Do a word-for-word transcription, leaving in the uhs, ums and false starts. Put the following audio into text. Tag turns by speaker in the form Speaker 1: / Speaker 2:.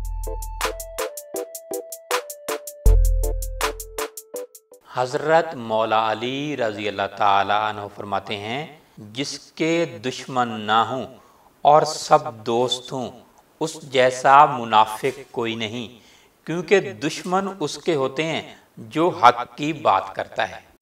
Speaker 1: हज़रत मौला अली रज़ी अल्लाह ताला अन्हु फरमाते हैं, जिसके दुश्मन ना हों और सब दोस्त हों, उस जैसा मुनाफिक कोई नहीं, क्योंकि दुश्मन उसके होते हैं जो हक की बात करता है।